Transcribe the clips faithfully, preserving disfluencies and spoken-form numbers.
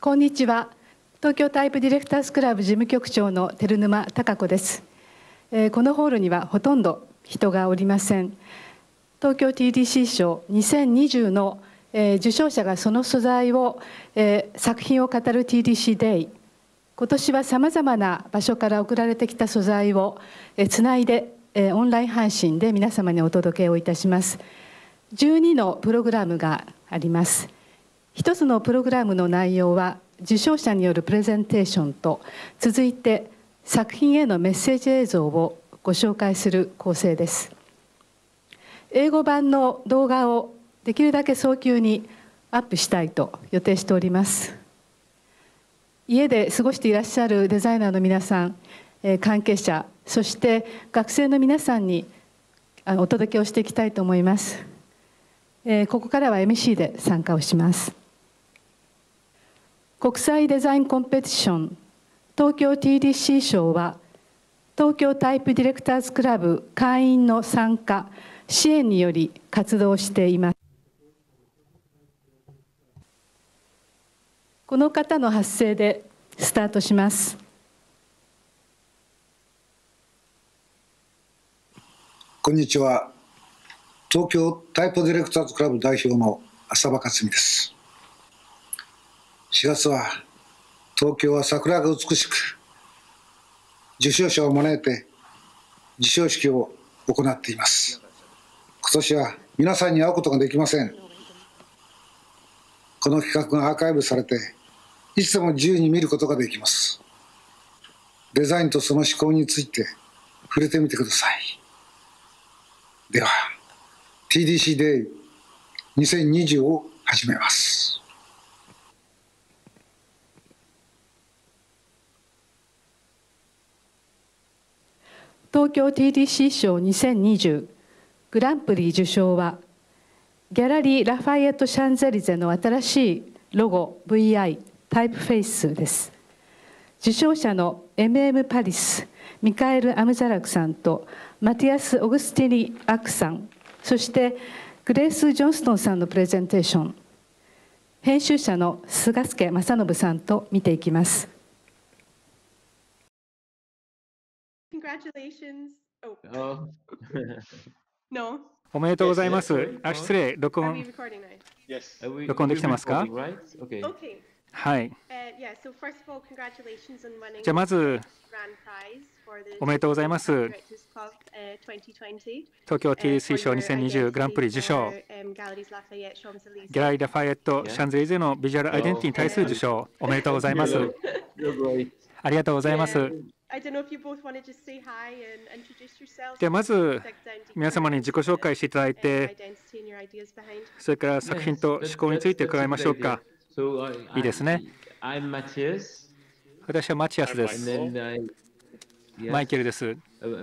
こんにちは。東京タイプディレクターズクラブ事務局長の照沼貴子です。えー、このホールにはほとんど人がおりません。東京 ティーディーシー 賞にせんにじゅうの、えー、受賞者がその素材を、えー、作品を語る ティーディーシー デイ。今年はさまざまな場所から送られてきた素材を、えー、つないで、えー、オンライン配信で皆様にお届けをいたします。じゅうにのプログラムがあります。一つのプログラムの内容は受賞者によるプレゼンテーションと、続いて作品へのメッセージ映像をご紹介する構成です。英語版の動画をできるだけ早急にアップしたいと予定しております。家で過ごしていらっしゃるデザイナーの皆さん、関係者、そして学生の皆さんにお届けをしていきたいと思います。ここからは エムシー で参加をします。国際デザインコンペティション東京 ティーディーシー 賞は、東京タイプディレクターズクラブ会員の参加支援により活動しています。この方の発声でスタートします。 こんにちは。東京タイプディレクターズクラブ代表の浅場克美です。しがつは東京は桜が美しく、受賞者を招いて授賞式を行っています。今年は皆さんに会うことができません。この企画がアーカイブされて、いつでも自由に見ることができます。デザインとその思考について触れてみてください。では ティーディーシー デイにせんにじゅうを始めます。 東京 ティーディーシー 賞にせんにじゅうグランプリ受賞は、ギャラリー・ラファイエット・シャンゼリゼの新しいロゴ ブイアイ タイプフェイスです。受賞者の エムエム パリス、ミカエル・アムザラクさんとマティアス・オグスティニ・アクさん、そしてグレース・ジョンストンさんのプレゼンテーション、編集者の菅助正信さんと見ていきます。 おめでとうございます。あ、失礼、録音、録音できてますか？はい。じゃあまず、おめでとうございます。東京 ティーディーシー 賞にせんにじゅうグランプリ受賞。ギャラリー・ラファイエット・シャンゼリゼのビジュアルアイデンティティに対する受賞、おめでとうございます。ありがとうございます。ではまず皆様に自己紹介していただいて、それから作品と思考について伺いましょうか。いいですね。私はマチアスです。マイケルです。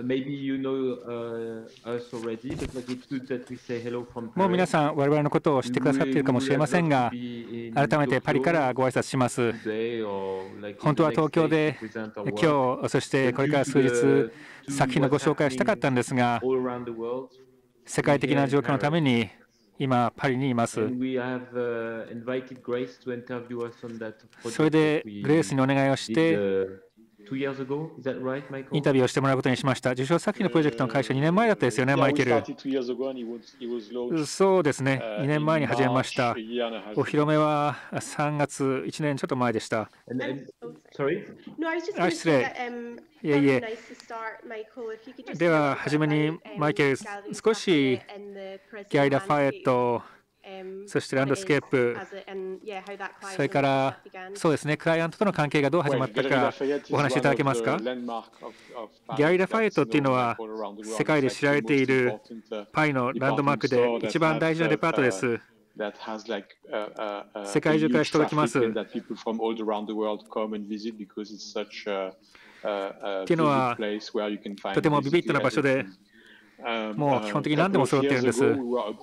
もう皆さん、我々のことを知ってくださっているかもしれませんが、改めてパリからご挨拶します。本当は東京で今日、そしてこれから数日、作品のご紹介をしたかったんですが、世界的な状況のために今、パリにいます。それで、グレースにお願いをして、インタビューをしてもらうことにしました。受賞作品のプロジェクトの開始はにねんまえだったですよね、マイケル。そうですね、にねんまえに始めました。お披露目はさんがつ、いちねんちょっと前でした。あ、失礼。いえいえ。では、はじめにマイケル、少しギャラリー・ラファエット、そしてランドスケープ、それからそうですね、クライアントとの関係がどう始まったかお話しいただけますか。ギャラリー・ラファエットっていうのは世界で知られているパイのランドマークで一番大事なデパートです。世界中から人が来ます。っていうのはとてもビビッドな場所で、もう基本的に何でも揃っているんです。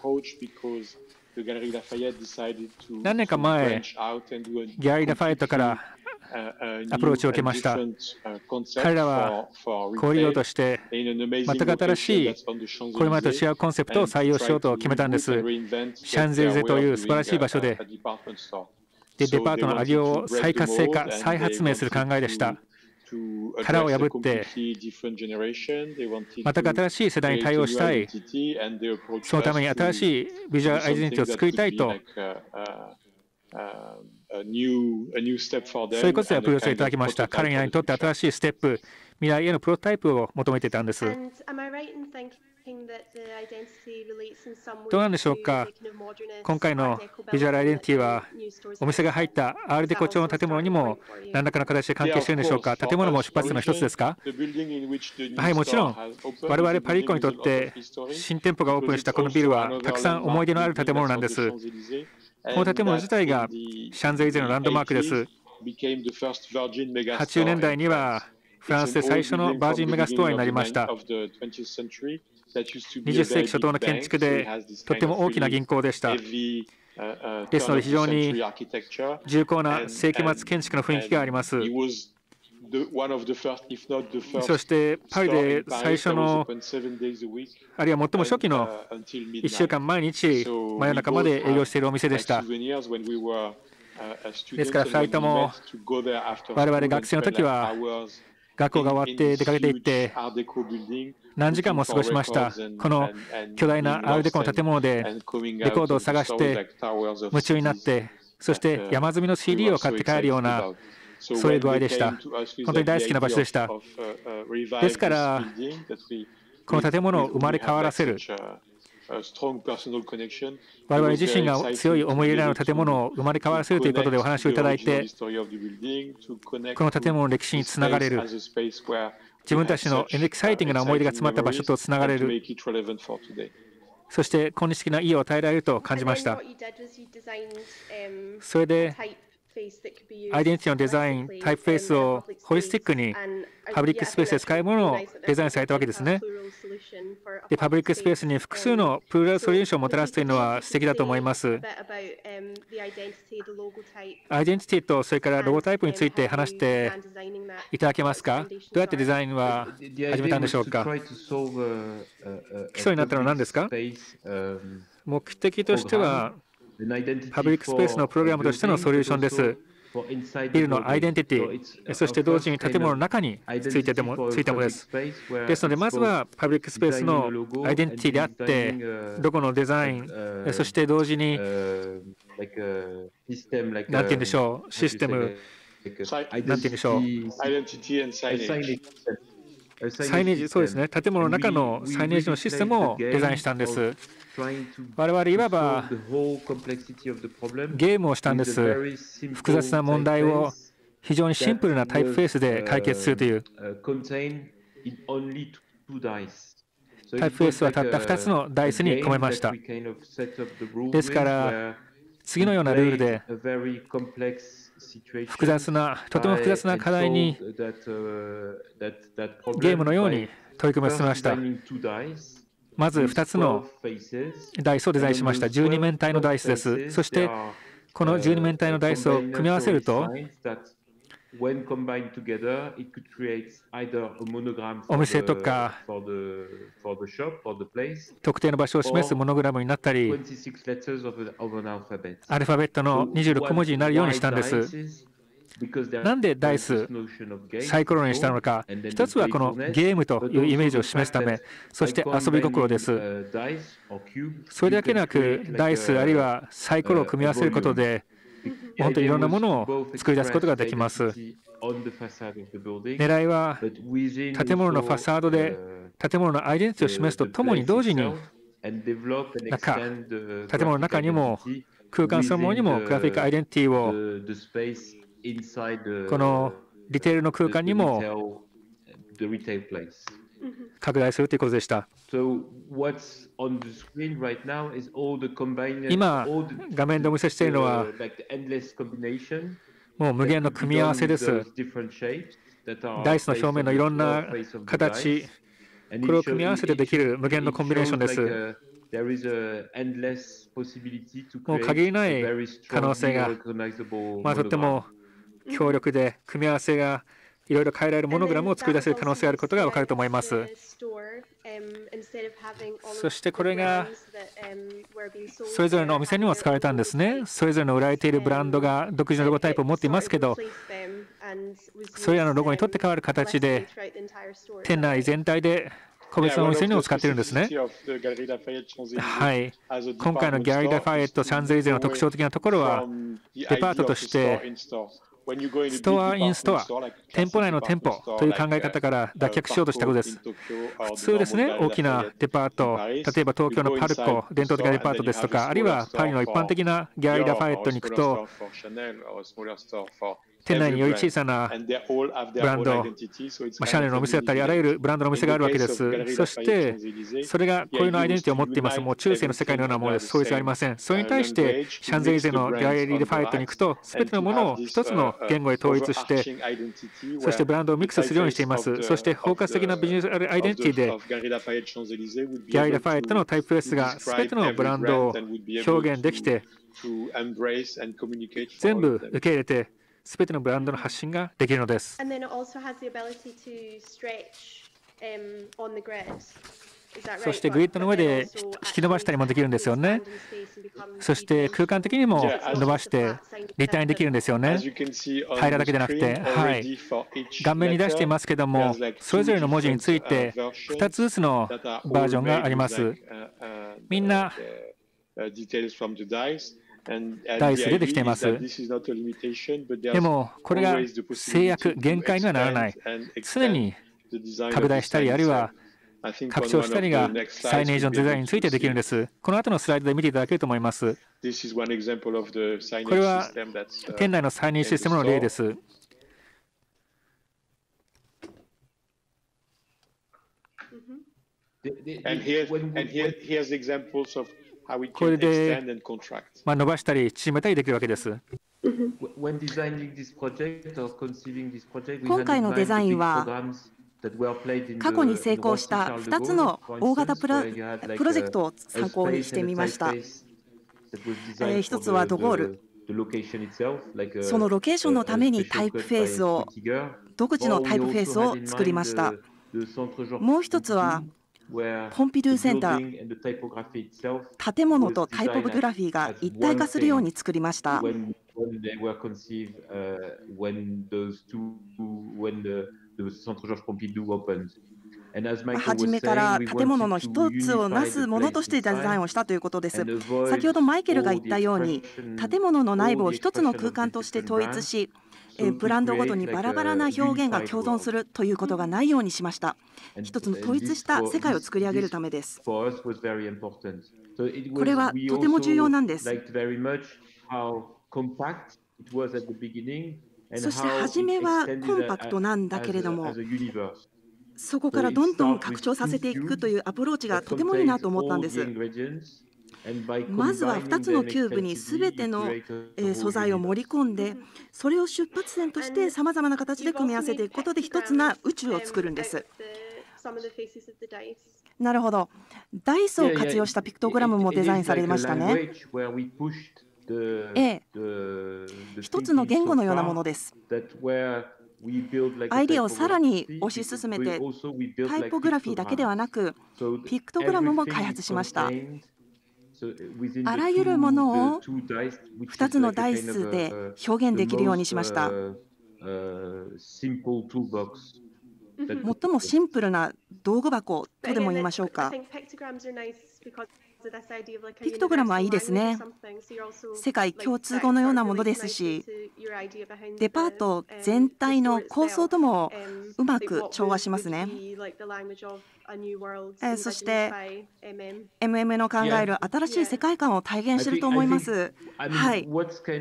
何年か前、ギャラリー・ラファエットからアプローチを受けました。彼らは小売業として全く新しいこれまでと違うコンセプトを採用しようと決めたんです。シャンゼリゼという素晴らしい場所で、 でデパートの味を再活性化、再発明する考えでした。殻を破って、また新しい世代に対応したい、そのために新しいビジュアルアイデンティティを作りたいと、そういうことでアプローチをいただきました。彼らにとって新しいステップ、未来へのプロトタイプを求めていたんです。どうなんでしょうか。今回のビジュアルアイデンティティは、お店が入ったアールデコ調の建物にも何らかの形で関係しているんでしょうか。建物も出発点の一つですか。はい、もちろん、我々パリコにとって新店舗がオープンしたこのビルは、たくさん思い出のある建物なんです。この建物自体がシャンゼリゼのランドマークです。はちじゅうねんだいにはフランスで最初のバージンメガストアになりました。にじゅっせいき初頭の建築でとても大きな銀行でした。ですので非常に重厚な世紀末建築の雰囲気があります。そしてパリで最初の、あるいは最も初期のいっしゅうかん毎日真夜中まで営業しているお店でした。ですからふたりとも我々学生の時は学校が終わって出かけていって何時間も過ごしました。この巨大なアールデコの建物でレコードを探して夢中になって、そして山積みの シーディー を買って帰るような、そういう具合でした。本当に大好きな場所でした。ですからこの建物を生まれ変わらせる、我々自身が強い思い入れのある建物を生まれ変わらせるということでお話をいただいて、この建物の歴史につながれる、自分たちのエキサイティングな思い出が詰まった場所とつながれる、そして今日的な意義を与えられると感じました。それでアイデンティティのデザイン、タイプフェイスをホリスティックにパブリックスペースで使えるものをデザインされたわけですね。で、パブリックスペースに複数のプルラルソリューションをもたらすというのは素敵だと思います。アイデンティティとそれからロゴタイプについて話していただけますか。どうやってデザインは始めたんでしょうか。基礎になったのは何ですか。目的としてはパブリックスペースのプログラムとしてのソリューションです。ビルのアイデンティティ、そして同時に建物の中についてでもついたものです。ですので、まずはパブリックスペースのアイデンティティであって、ロゴのデザイン、そして同時に、何て言うんでしょう、システム、何て言うんでしょう。サイネージ、そうですね、建物の中のサイネージのシステムをデザインしたんです。我々いわばゲームをしたんです。複雑な問題を非常にシンプルなタイプフェイスで解決するという。タイプフェイスはたったふたつのダイスに込めました。ですから次のようなルールで複雑な、とても複雑な課題にゲームのように取り組みを進めました。まずふたつのダイスをデザインしました。じゅうに面体のダイスです。そしてこのじゅうに面体のダイスを組み合わせると、お店とか特定の場所を示すモノグラムになったり、アルファベットのにじゅうろく文字になるようにしたんです。なんでダイス、サイコロにしたのか。一つはこのゲームというイメージを示すため、そして遊び心です。それだけなく、ダイスあるいはサイコロを組み合わせることで、本当にいろんなものを作り出すことができます。狙いは建物のファサードで建物のアイデンティティを示すとともに同時に中、建物の中にも空間そのものにもグラフィックアイデンティティをこのリテールの空間にも拡大するということでした。今、画面でお見せしているのはもう無限の組み合わせです。ダイスの表面のいろんな形、これを組み合わせてできる無限のコンビネーションです。もう限りない可能性が、まあ、とっても強力で、組み合わせがいろいろ変えられるモノグラムを作り出せる可能性があることが分かると思います。 そしてこれがそれぞれのお店にも使われたんですね。それぞれの売られているブランドが独自のロゴタイプを持っていますけど、それらのロゴにとって変わる形で店内全体で個別のお店にも使っているんですね。はい、今回のギャラリー・ラファエット・シャンゼリゼの特徴的なところは、デパートとしてストア・イン・ストア、店舗内の店舗という考え方から脱却しようとしたことです。普通ですね、大きなデパート、例えば東京のパルコ、伝統的なデパートですとか、あるいはパリの一般的なギャラリー・ラファエットに行くと、店内により小さなブランド、まあ、シャネルのお店だったり、あらゆるブランドのお店があるわけです。そして、それが固有のアイデンティティを持っています。もう中世の世界のようなものです。そういうありません。それに対して、シャンゼリゼのギャラリー・ラファエットに行くと、すべてのものを一つの言語で統一して、そしてブランドをミックスするようにしています。そして、包括的なビジネスアイデンティティで、ギャラリー・ラファエットのタイプフェイスがすべてのブランドを表現できて、全部受け入れて、すべてのブランドの発信ができるのです。そしてグリッドの上で引き伸ばしたりもできるんですよね。そして空間的にも伸ばして立体にできるんですよね。平らだけでなくて、はい、顔面に出していますけども、それぞれの文字についてふたつずつのバージョンがあります。みんなダイスでできています。でも、これが制約、限界にはならない。常に拡大したり、あるいは拡張したりがサイネージのデザインについてできるんです。この後のスライドで見ていただけると思います。これは店内のサイネージシステムの例です。これで、まあ、伸ばしたり縮めたりできるわけです。 今回のデザインは過去に成功したふたつの大型プロ、プロジェクトを参考にしてみました。えー、ひとつはドゴール。そのロケーションのためにタイプフェイスを、独自のタイプフェイスを作りました。もうひとつはポンピドゥセンター、建物とタイポグラフィーが一体化するように作りました。初めから建物の一つをなすものとしてデザインをしたということです。先ほどマイケルが言ったように、建物の内部を一つの空間として統一し、ブランドごとにバラバラな表現が共存するということがないようにしました。一つの統一した世界を作り上げるためです。これはとても重要なんです。そして初めはコンパクトなんだけれども、そこからどんどん拡張させていくというアプローチがとてもいいなと思ったんです。まずはふたつのキューブにすべての素材を盛り込んで、それを出発点としてさまざまな形で組み合わせていくことで一つな宇宙を作るんです。なるほど。ダイスを活用したピクトグラムもデザインされましたね。ええ、一つの言語のようなものです。アイデアをさらに推し進めて、タイポグラフィーだけではなく、ピクトグラムも開発しました。あらゆるものをふたつのダイスで表現できるようにしました。最もシンプルな道具箱とでも言いましょうか。ピクトグラムはいいですね。世界共通語のようなものですし、デパート全体の構想ともうまく調和しますね。そして エムエム の考える新しい世界観を体現していると思います。はい。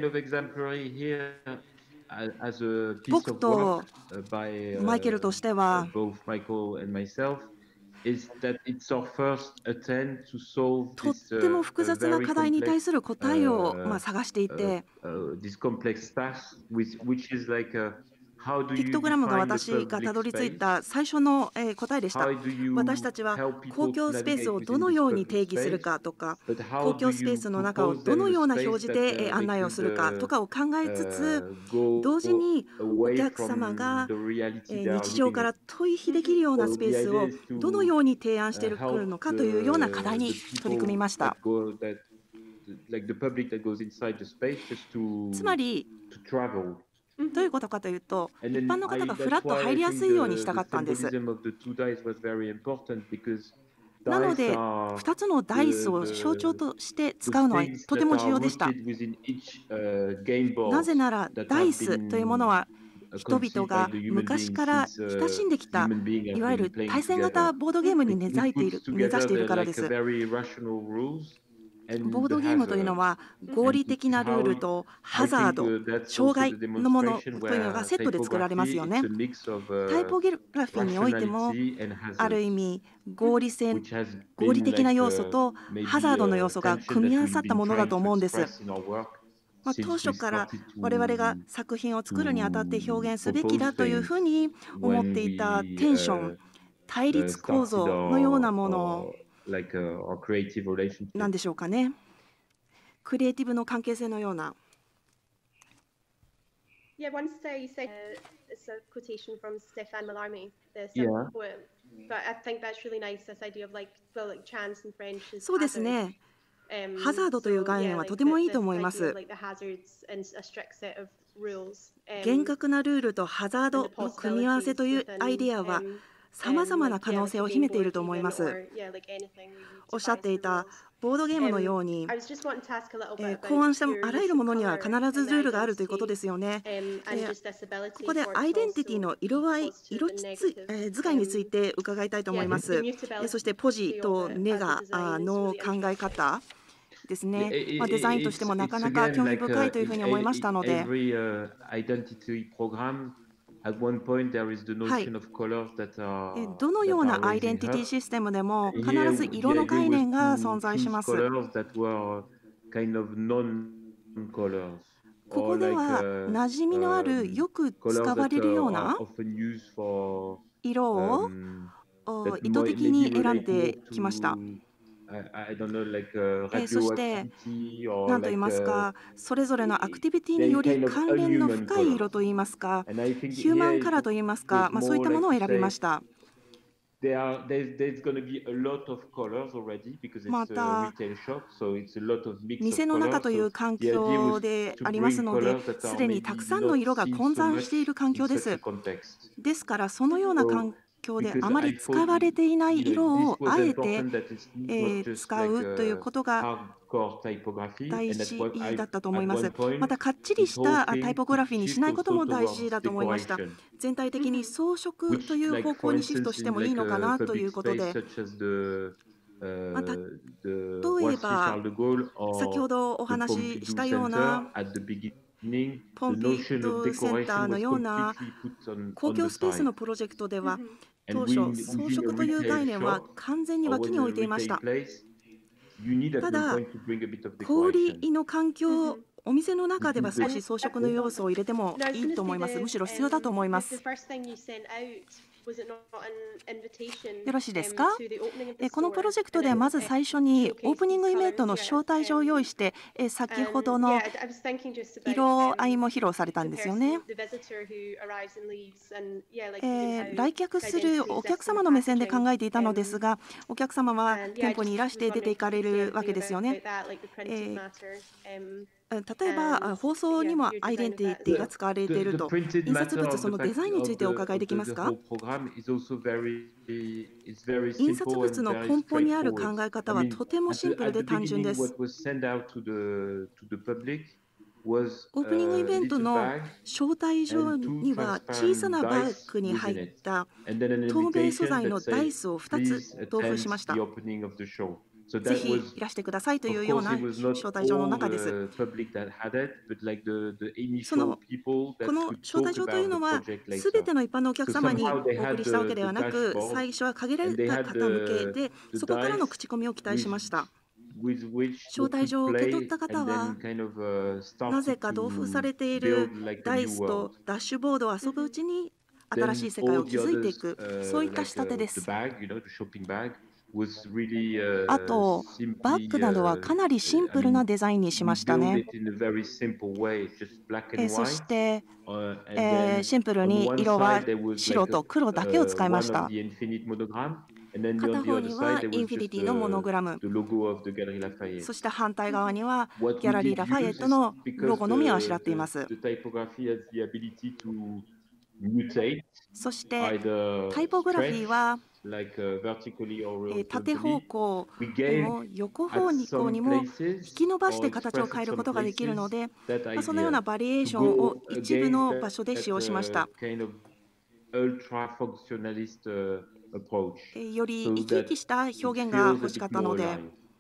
僕とマイケルとしては、とっても複雑な課題に対する答えをまあ探していて、 ピクトグラムが私がたどり着いた最初の答えでした。私たちは公共スペースをどのように定義するかとか、公共スペースの中をどのような表示で案内をするかとかを考えつつ、同時にお客様が日常から逃避できるようなスペースをどのように提案してくるのかというような課題に取り組みました。つまりどういうことかというと、一般の方がフラッと入りやすいようにしたかったんです。なので、ふたつのダイスを象徴として使うのはとても重要でした。なぜなら、ダイスというものは人々が昔から親しんできた、いわゆる対戦型ボードゲームに根ざいている、根ざしているからです。ボードゲームというのは合理的なルールとハザード、障害のものというのがセットで作られますよね。タイポグラフィーにおいてもある意味合理性、合理的な要素とハザードの要素が組み合わさったものだと思うんです。まあ、当初から我々が作品を作るにあたって表現すべきだというふうに思っていたテンション、対立構造のようなものなんでしょうかね。クリエイティブの関係性のような。 Yeah, once I said uh, it's a quotation from Stefan Mallarmé, the yeah. poem. But I think that's really nice. This idea of like, well, like chance in French is そうですね。ハザードという概念はとてもいいと思います。厳格なルールとハザードの組み合わせというアイデアはさまざまな可能性を秘めていると思います。おっしゃっていたボードゲームのように、えー、考案したあらゆるものには必ずルールがあるということですよね。えー、ここでアイデンティティの色合い、色つ、えー、使いについて伺いたいと思います。えー、そしてポジとネガの考え方ですね。まあ、デザインとしてもなかなか興味深いというふうに思いましたので。はい、どのようなアイデンティティシステムでも必ず色の概念が存在します。ここでは馴染みのあるよく使われるような色を意図的に選んできました。えそして、何と言いますか、それぞれのアクティビティにより関連の深い色といいますか、ヒューマンカラーといいますか、まあ、そういったものを選びました。また、店の中という環境でありますので、すでにたくさんの色が混在している環境です。ですから、そのような環境であまり使われていない色をあえて、えー、使うということが大事だったと思います。またかっちりしたタイポグラフィーにしないことも大事だと思いました。全体的に装飾という方向にシフトしてもいいのかなということで、また例えば先ほどお話ししたようなポンピドゥセンターのような公共スペースのプロジェクトでは当初装飾という概念は完全に脇に置いていました。ただ小売りの環境、お店の中では少し装飾の要素を入れてもいいと思います。むしろ必要だと思います。よろしいですか？このプロジェクトではまず最初にオープニングイベントの招待状を用意して、先ほどの色合いも披露されたんですよね。えー、来客するお客様の目線で考えていたのですが、お客様は店舗にいらして出て行かれるわけですよね。えー例えば放送にもアイデンティティが使われていると、印刷物、そのデザインについてお伺いできますか？印刷物の根本にある考え方はとてもシンプルで単純です。オープニングイベントの招待状には小さなバッグに入った透明素材のダイスをふたつ同封しました。ぜひいらしてくださいというような招待状の中です。そのこの招待状というのは、すべての一般のお客様にお送りしたわけではなく、最初は限られた方向けで、そこからの口コミを期待しました。 招待状を受け取った方は、なぜか同封されているダイスとダッシュボードを遊ぶうちに新しい世界を築いていく、そういった仕立てです。あと、バッグなどはかなりシンプルなデザインにしましたね。えそして、えー、シンプルに色は白と黒だけを使いました。片方にはインフィニティのモノグラム、そして反対側にはギャラリー・ラファイエットのロゴのみをあしらっています。そしてタイポグラフィーは縦方向にも横方向にも引き伸ばして形を変えることができるので、そのようなバリエーションを一部の場所で使用しました。より生き生きした表現が欲しかったので。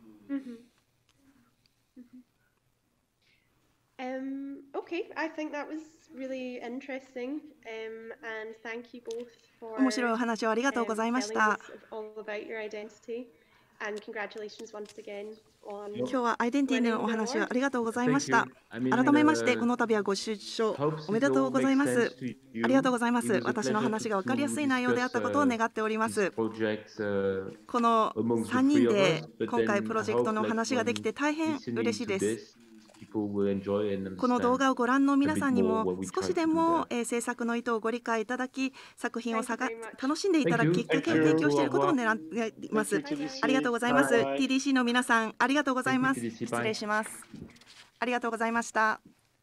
Um, okay, I think that was really interesting, um, and thank you both for 面白いお話をありがとうございました。 all about your identity, and congratulations once again on 今日はアイデンティティのお話をありがとうございました。改めましてこの度はご出場おめでとうございます。ありがとうございます。私の話が分かりやすい内容であったことを願っております。このさんにんで今回プロジェクトの話ができて大変嬉しいです。この動画をご覧の皆さんにも少しでも制作の意図をご理解いただき、作品をさが楽しんでいただくきっかけを提供していることを狙っています。ありがとうございます。ティーディーシー の皆さん、ありがとうございます。失礼します。ありがとうございました。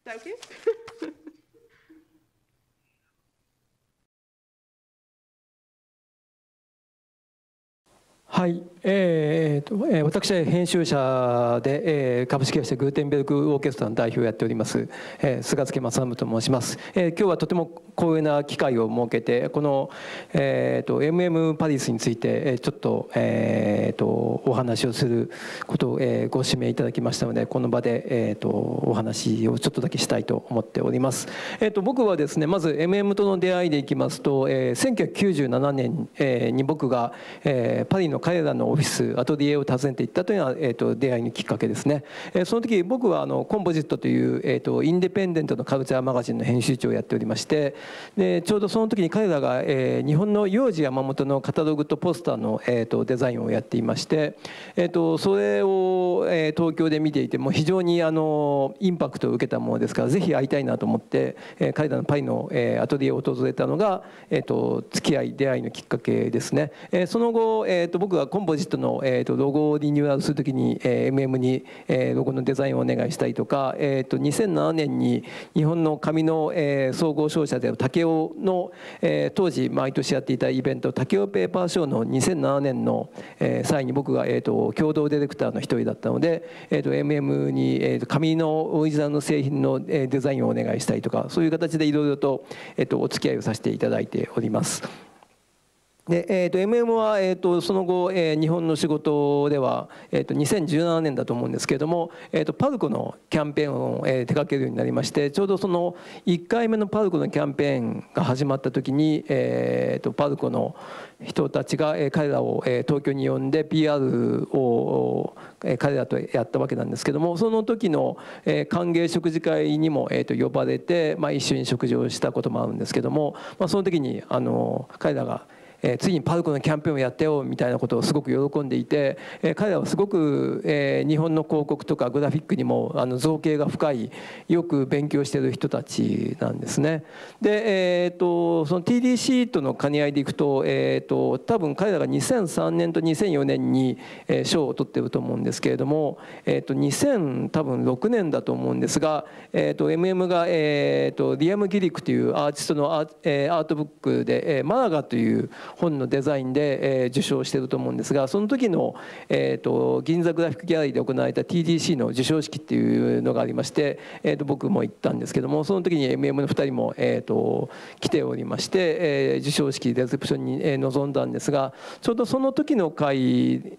はい、えーとえー、私は編集者で、えー、株式会社グーテンベルクオーケストラの代表をやっております、えー、菅助正信と申します、えー、今日はとても光栄な機会を設けてこの、えー、と エムエム パリスについてちょっと、えー、とお話をすることを、えー、ご指名いただきましたので、この場で、えー、とお話をちょっとだけしたいと思っております。えー、と僕はですね、まず エムエム との出会いでいきますと、えー、せんきゅうひゃくきゅうじゅうななねんに僕が、えー、パリの彼らのオフィスアトリエを訪ねていったというのは、えー、と出会いのきっかけですね。えー、その時僕はあのコンポジットという、えー、とインディペンデントのカルチャーマガジンの編集長をやっておりまして、でちょうどその時に彼らが、えー、日本の幼児山本のカタログとポスターの、えー、とデザインをやっていまして、えー、とそれを、えー、東京で見ていても非常にあのインパクトを受けたものですから、ぜひ会いたいなと思って、えー、彼らのパリの、えー、アトリエを訪れたのが、えー、と付き合い出会いのきっかけですね。えー、その後、えー、と僕がコンポジットの、えー、とロゴをリニューアルするときに、えー、エムエム に、えー、ロゴのデザインをお願いしたりとか、えー、とにせんななねんに日本の紙の、えー、総合商社である武雄の、えー、当時毎年やっていたイベント武雄ペーパーショーのにせんななねんの、えー、際に僕が、えー、と共同ディレクターの一人だったので、えー、と エムエム に、えー、と紙のオリジナルの製品の、えー、デザインをお願いしたりとか、そういう形でいろいろと、えー、とお付き合いをさせていただいております。でえー、と エムエム は、えー、とその後、えー、日本の仕事では、えー、とにせんじゅうななねんだと思うんですけれども、えー、とパルコのキャンペーンを、えー、手掛けるようになりまして、ちょうどそのいっかいめのパルコのキャンペーンが始まった時に、えー、とパルコの人たちが、えー、彼らを、えー、東京に呼んで ピーアール を、えー、彼らとやったわけなんですけども、その時の、えー、歓迎食事会にも、えー、と呼ばれて、まあ、一緒に食事をしたこともあるんですけども、まあ、その時にあの彼らがえー、次にパルコのキャンペーンをやってよみたいなことをすごく喜んでいて、えー、彼らはすごく、えー、日本の広告とかグラフィックにもあの造形が深い、よく勉強している人たちなんですね。で、えー、とその ティーディーシー との兼ね合いでいくと、えー、と多分彼らがにせんさんねんとにせんよねんに、えー、賞を取っていると思うんですけれども、えー、とにせんろくねんだと思うんですが、えー、と エムエム が、えー、とリアム・ギリックというアーティストのアー、えー、アートブックで、えー、マラガという本のデザインで、えー、受賞していると思うんですが、その時の、えー、と銀座グラフィックギャラリーで行われた ティーディーシー の授賞式っていうのがありまして、えー、と僕も行ったんですけども、その時に エムエム のふたりも、えー、と来ておりまして、えー、授賞式レセプションに臨んだんですが、ちょうどその時の会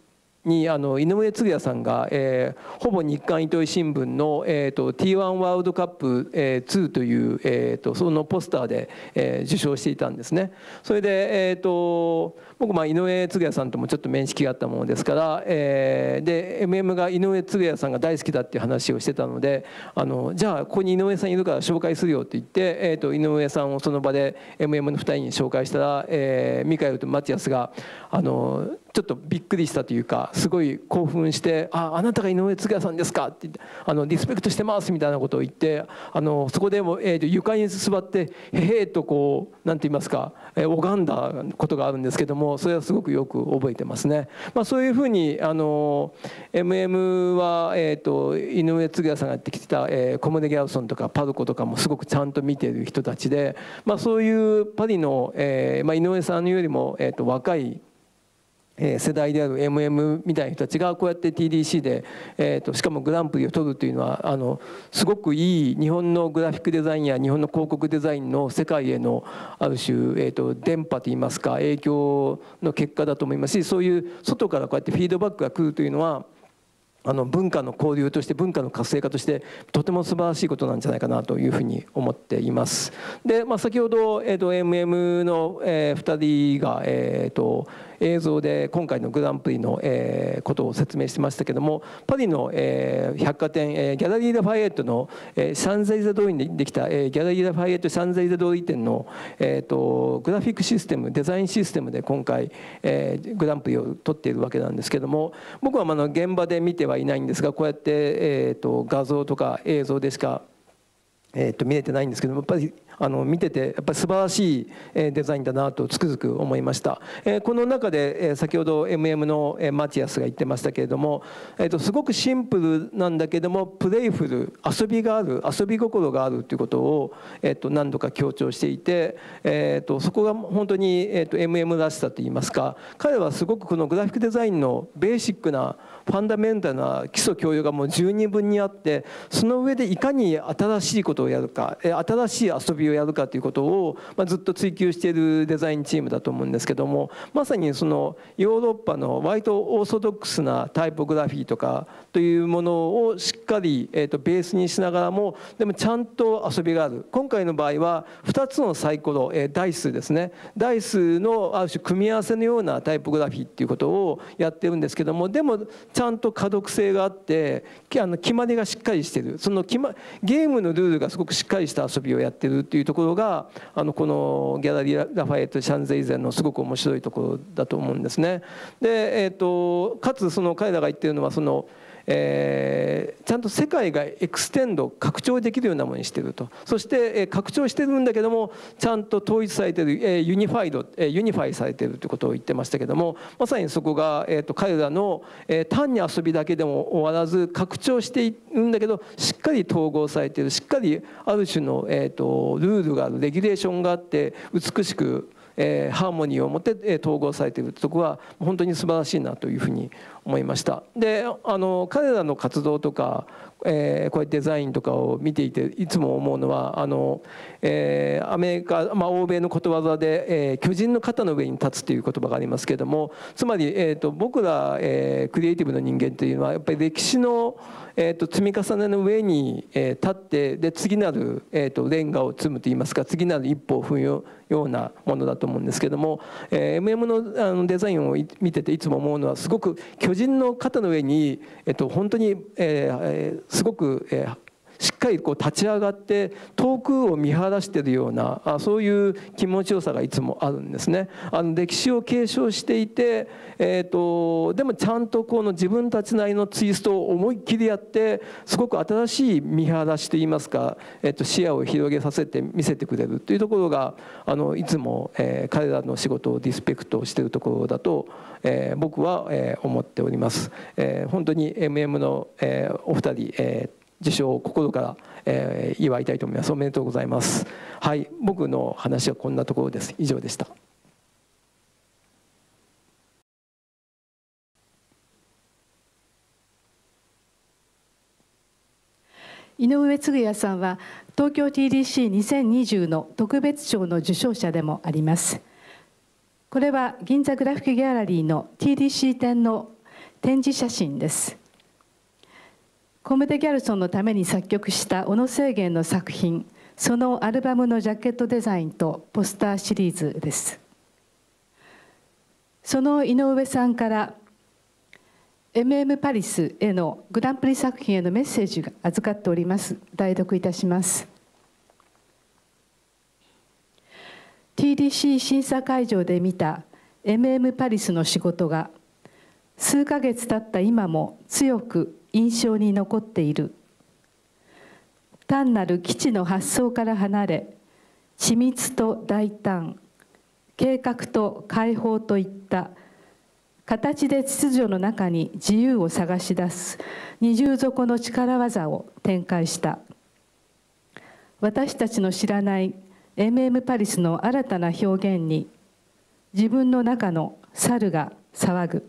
にあの井上嗣也さんが、えー、ほぼ日刊糸井新聞の、えー、と ティーワン ワールドカップ、えー、ツーという、えー、とそのポスターで、えー、受賞していたんですね。それで、えー、と僕、まあ、井上嗣也さんともちょっと面識があったものですから、えー、で エムエム が井上嗣也さんが大好きだっていう話をしてたので、あのじゃあここに井上さんいるから紹介するよって言って、えー、と井上さんをその場で エムエム のふたりに紹介したら、えー、ミカエルとマティアスがあのちょっとびっくりしたというか、すごい興奮して「ああなたが井上嗣也さんですか」って言って「あのリスペクトしてます」みたいなことを言って、あのそこでも、えー、床に座ってへへーとこうなんて言いますか、えー、拝んだことがあるんですけども、それはすごくよく覚えてますね。まあ、そういうふうにあの エムエム は、えー、と井上嗣也さんがやってきた、えー、コムデ・ギャルソンとかパルコとかもすごくちゃんと見ている人たちで、まあ、そういうパリの、えーまあ、井上さんよりも、えー、と若い世代である エムエム みたいな人たちがこうやって ティーディーシー で、えー、としかもグランプリを取るというのはあのすごくいい日本のグラフィックデザインや日本の広告デザインの世界へのある種、えー、と電波といいますか影響の結果だと思いますし、そういう外からこうやってフィードバックが来るというのはあの文化の交流として文化の活性化としてとても素晴らしいことなんじゃないかなというふうに思っています。で、まあ、先ほど、えー、と エムエム の、えー、ふたりが、えー、と映像で今回のグランプリの、えー、ことを説明してましたけども、パリの、えー、百貨店、えー、ギャラリー・ラファイエットの、えー、シャンゼリゼ通りにできた、えー、ギャラリー・ラファイエットシャンゼリゼ通り店の、えー、とグラフィックシステムデザインシステムで今回、えー、グランプリを取っているわけなんですけども、僕はあの現場で見てはいないんですが、こうやって、えー、と画像とか映像でしか、えー、と見れてないんですけども、やっぱりあの見ててやっぱり素晴らしいデザインだなとつくづく思いました。この中で先ほど エムエム のマティアスが言ってましたけれども、すごくシンプルなんだけどもプレイフル、遊びがある、遊び心があるということを何度か強調していて、そこが本当に エムエム らしさといいますか、彼はすごくこのグラフィックデザインのベーシックなファンダメンタルな基礎教養がもう十二分にあって、その上でいかに新しいことをやるか、新しい遊びをやるかということを、まあ、ずっと追求しているデザインチームだと思うんですけども、まさにそのヨーロッパの割とオーソドックスなタイポグラフィーとかというものをしっかり、えー、とベースにしながらもでもちゃんと遊びがある。今回の場合はふたつのサイコロ、えー、ダイスですね、ダイスのある種組み合わせのようなタイポグラフィーっていうことをやってるんですけども、でもちゃんと可読性があってあの決まりがしっかりしている、その決、ま、ゲームのルールがすごくしっかりした遊びをやってるっていうところがあのこのギャラリー・ラファエット・シャンゼリゼのすごく面白いところだと思うんですね。で、えーと、かつその彼らが言ってるのはそのえー、ちゃんと世界がエクステンド拡張できるようなものにしていると。そして、えー、拡張してるんだけどもちゃんと統一されている、えー、ユニファイド、えー、ユニファイされているということを言ってましたけども、まさにそこが、えー、と彼らの、えー、単に遊びだけでも終わらず拡張しているんだけどしっかり統合されている、しっかりある種の、えー、とルールがある、レギュレーションがあって美しくえー、ハーモニーを持って、えー、統合されているところは本当に素晴らしいなというふうに思いました。で、あの彼らの活動とか、えー、こういうデザインとかを見ていていつも思うのはあの、えー、アメリカ、まあ、欧米のことわざで、えー、巨人の肩の上に立つという言葉がありますけれども、つまり、えー、と僕ら、えー、クリエイティブの人間というのはやっぱり歴史のえー、と積み重ねの上に、えー、立ってで次なる、えー、とレンガを積むといいますか次なる一歩を踏むようなものだと思うんですけども、えー、エムエム の, あのデザインを見てていつも思うのはすごく巨人の肩の上に、えー、と本当に、えー、すごく、えーしっかりこう立ち上がって遠くを見晴らしているようなあそういう気持ちよさがいつもあるんですね。あの歴史を継承していて、えー、とでもちゃんとこの自分たちなりのツイストを思いっきりやってすごく新しい見晴らしといいますか、えー、と視野を広げさせて見せてくれるというところがあのいつも、えー、彼らの仕事をリスペクトしているところだと、えー、僕は、えー、思っております。えー、本当に エムエム の、えー、お二人、えー受賞を心から、えー、祝いたいと思います。おめでとうございます。はい、僕の話はこんなところです。以上でした。 井上嗣也さんは東京 ティーディーシーにせんにじゅう の特別賞の受賞者でもあります。これは銀座グラフィックギャラリーの ティーディーシー 展の展示写真です。コムデ・ギャルソンのために作曲した小野清源の作品、そのアルバムのジャケットデザインとポスターシリーズです。その井上さんから エムエム パリスへのグランプリ作品へのメッセージが預かっております。代読いたします。ティーディーシー 審査会場で見た エムエム パリスの仕事が数ヶ月経った今も強く印象に残っている。単なる基地の発想から離れ、緻密と大胆、計画と解放といった形で秩序の中に自由を探し出す二重底の力技を展開した。私たちの知らない エムエム パリスの新たな表現に自分の中の猿が騒ぐ。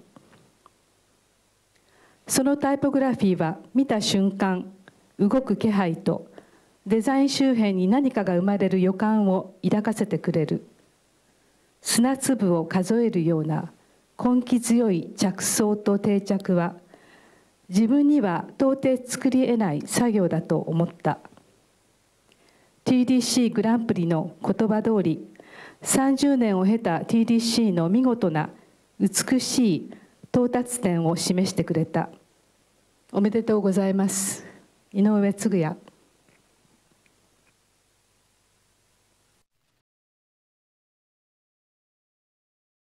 そのタイポグラフィーは見た瞬間、動く気配とデザイン周辺に何かが生まれる予感を抱かせてくれる。砂粒を数えるような根気強い着想と定着は自分には到底作り得ない作業だと思った。ティーディーシー グランプリの言葉通り、さんじゅうねんを経た ティーディーシー の見事な美しい到達点を示してくれた。おめでとうございます。井上嗣也。